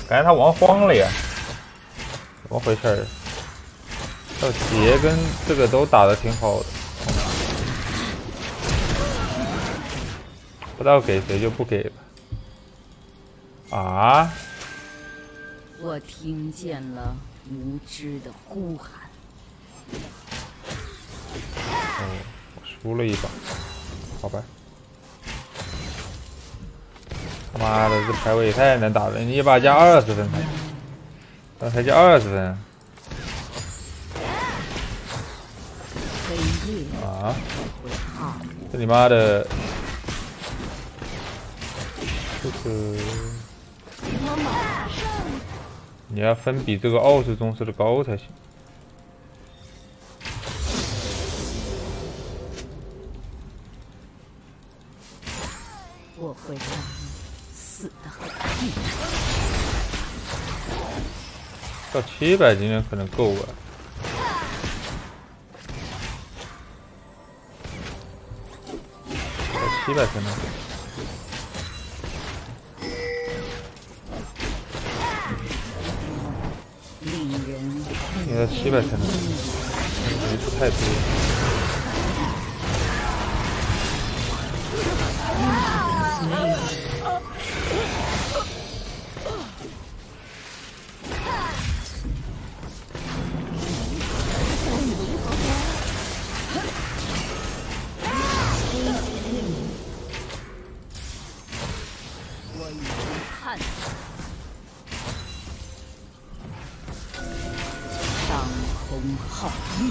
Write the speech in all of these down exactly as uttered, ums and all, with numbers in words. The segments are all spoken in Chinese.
刚才他忘慌了呀，怎么回事儿？这杰跟这个都打得挺好的，不知道给谁就不给吧。啊！ 我听见了无知的呼喊。 哦，我输了一把，好吧。他妈的，这排位也太难打了！你一把加二十分才，那才加二十分。啊！这你妈的，这个你要分比这个奥斯宗师的高才行。 我会让你死得很痛。 到七百今天可能够吧。到七百才能够。 令人应该七百才能够，人数太多了。 我已经看到当空皓月。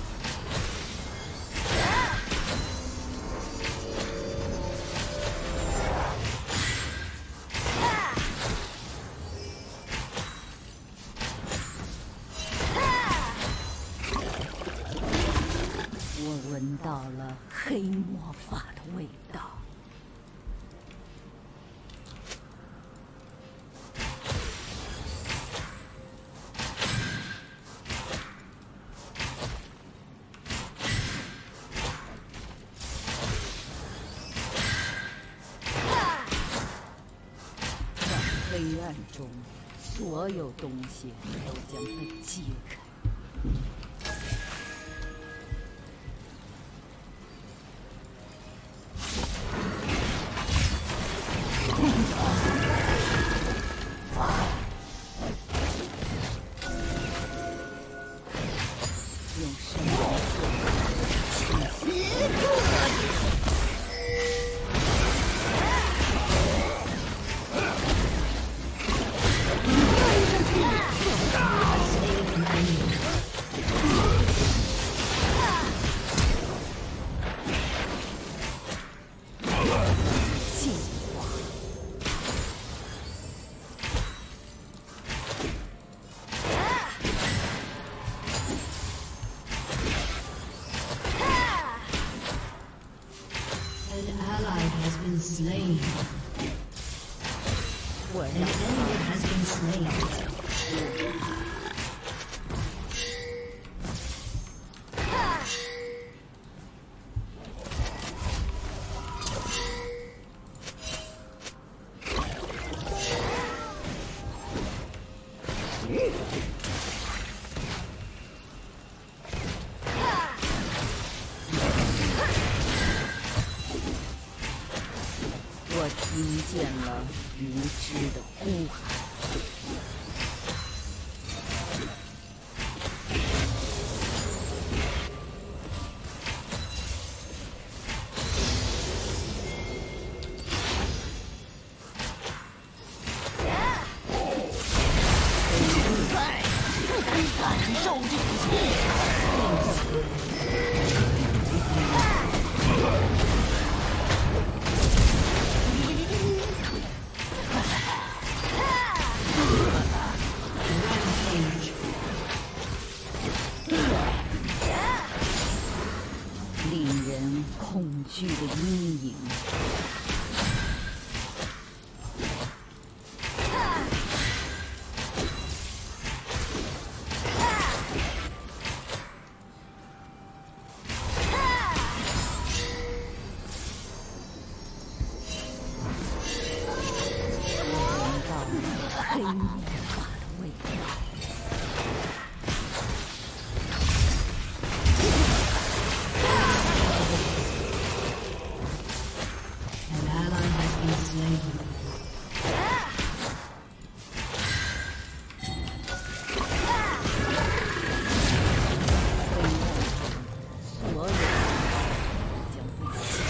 我闻到了黑魔法的味道。黑暗中，所有东西都将被揭开。用生命 slain. An enemy has been slain. “我听见了无知的呼喊。” 化的味道。 An ally has been slain. 所有将会死。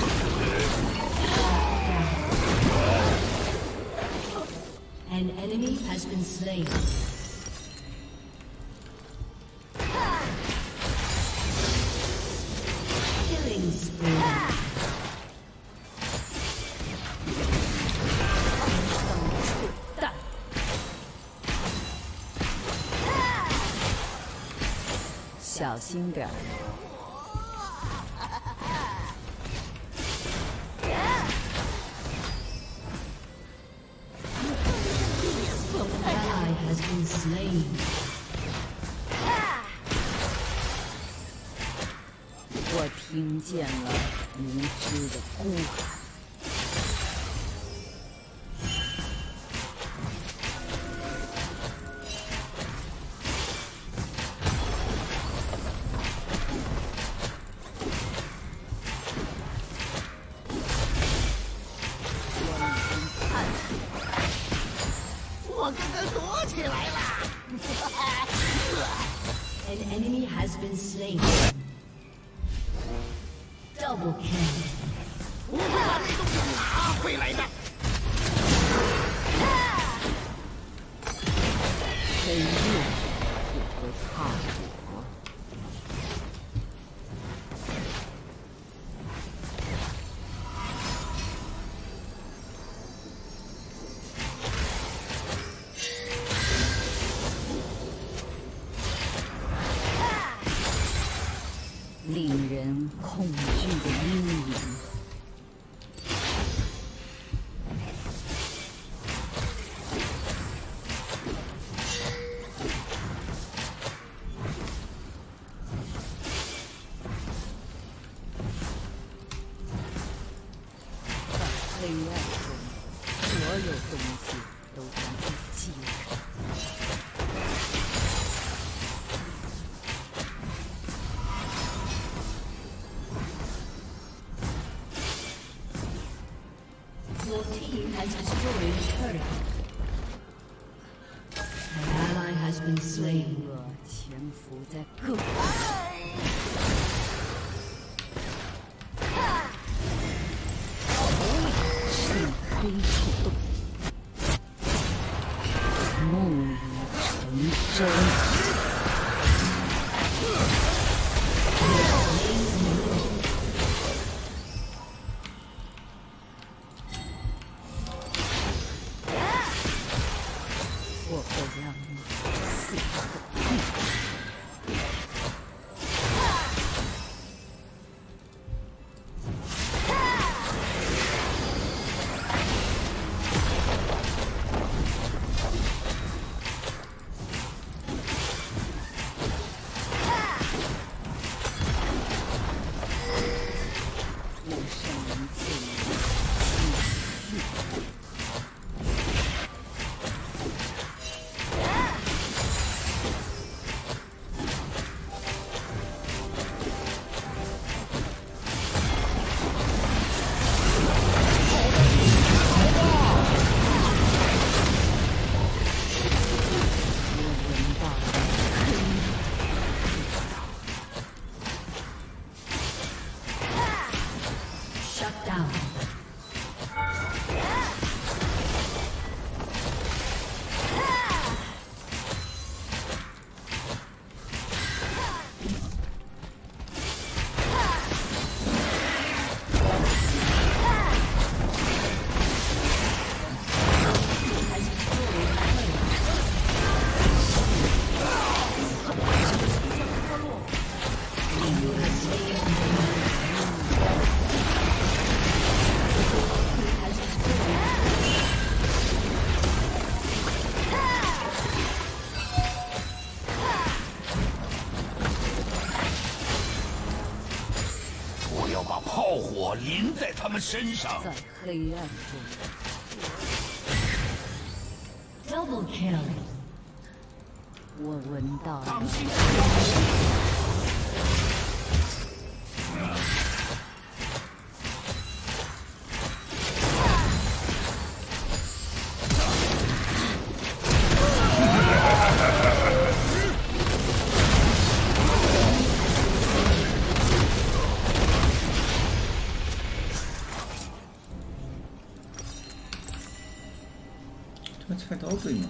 An enemy has been slain. Killing spree. 蛋，小心点儿。 Ally has been slain. 我听见了无知的呼喊。 我刚刚躲起来了。 An enemy has been slain. Double kill. 我会把这东西拿回来的。 黑夜也会怕我。 令人恐惧的阴影。在黑暗中，所有东西都将被击沉。 Your team has destroyed a turret. An ally has been 罪 slain. 恶潜伏在各处。是黑触动，梦已成真。 我会让你死得痛苦。我圣人赐予继续。 Shut down. Has 炮火淋在他们身上。 在黑暗中， Double kill. 我闻到了。 这菜刀对吗？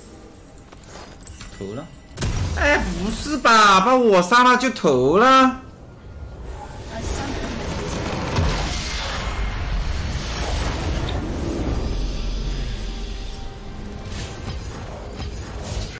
投了？哎，不是吧？把我杀了就投了？